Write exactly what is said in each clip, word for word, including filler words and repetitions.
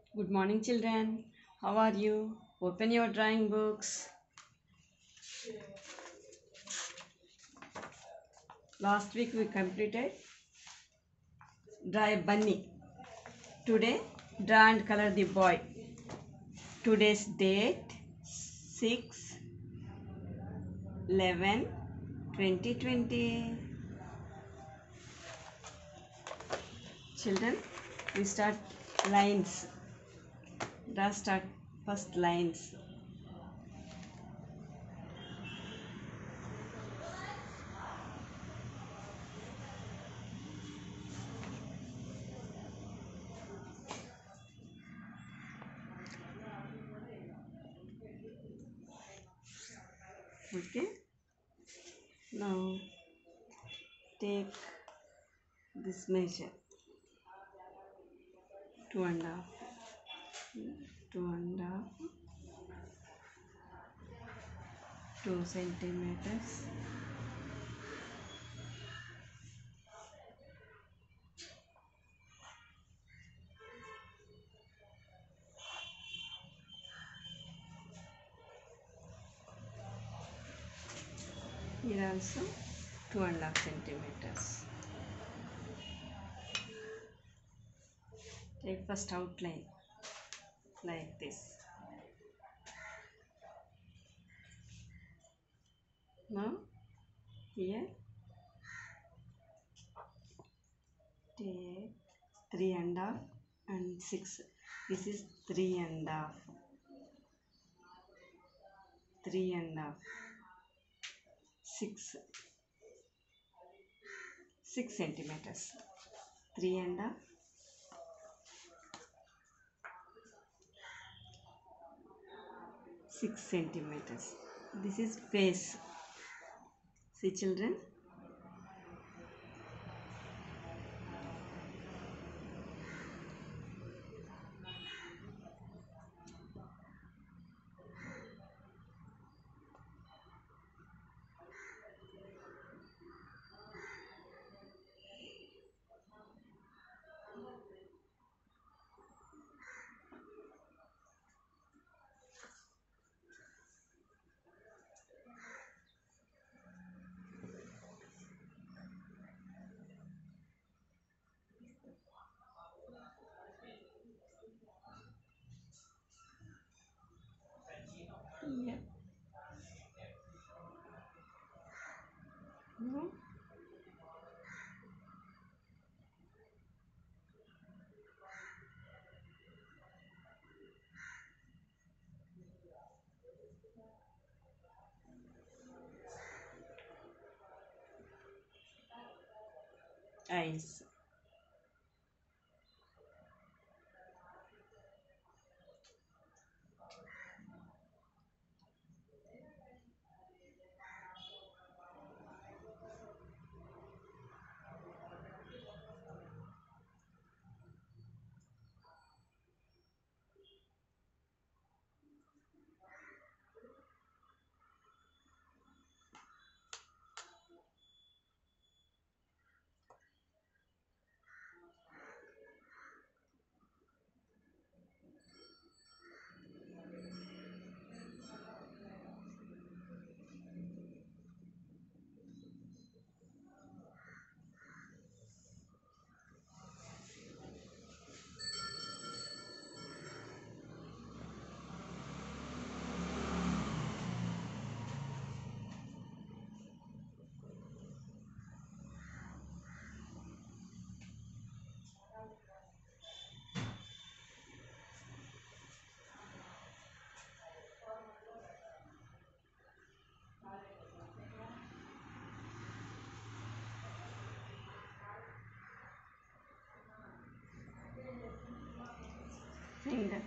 Good morning, children. How are you? Open your drawing books. Last week we completed draw a bunny. Today, draw and color the boy. Today's date six eleven twenty twenty. Children, we start lines. Draw start first lines. Okay. Now take this measure. Two and a half. Two and a half. Two centimeters. Here also two and a half centimeters. Take first outline like this. Now here take three and a half and six. This is three and a half. Three and a half. Six. Six centimeters. Three and a half. Six centimeters. This is face. See, children. Yeah. No. Eyes. Finger.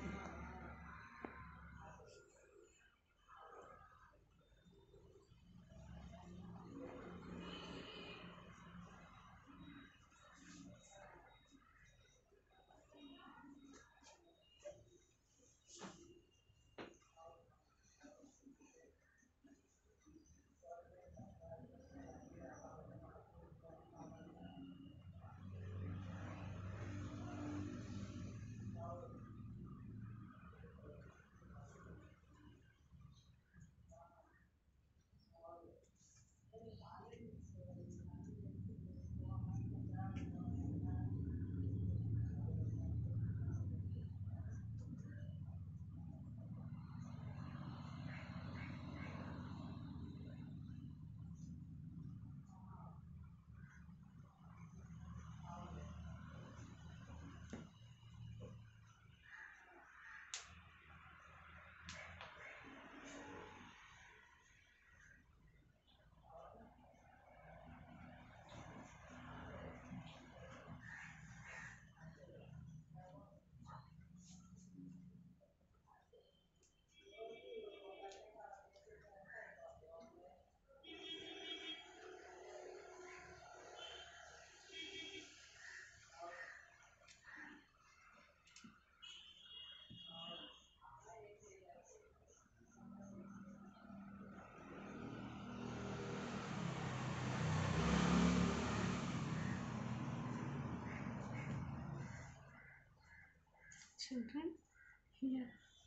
children, here.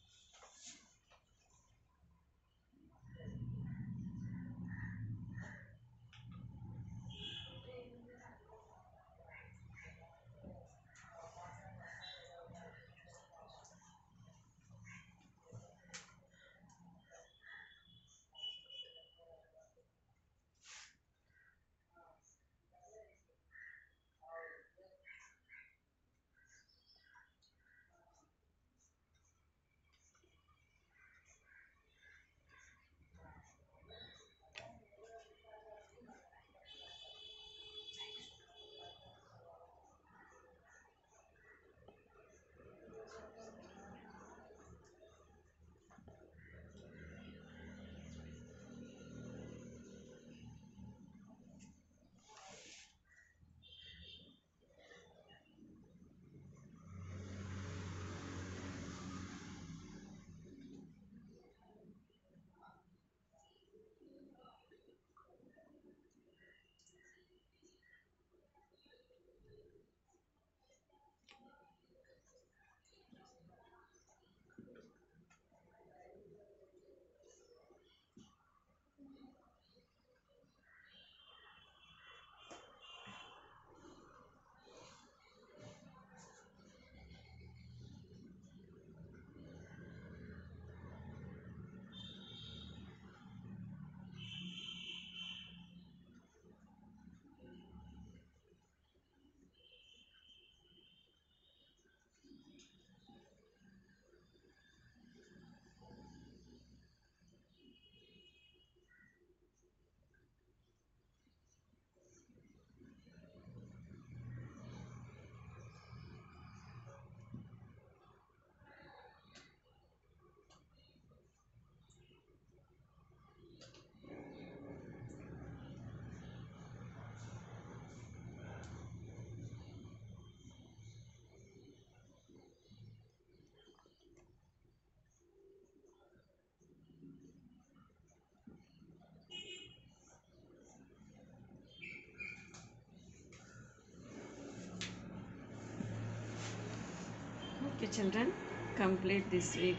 Okay, children, complete this week.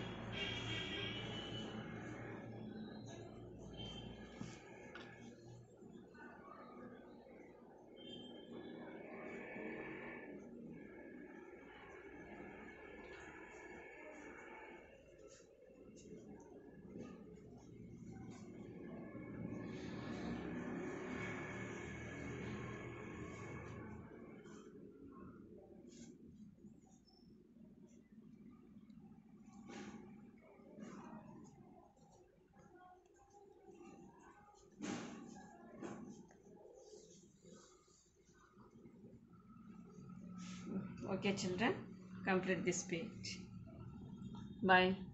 Okay, children, complete this page. Bye.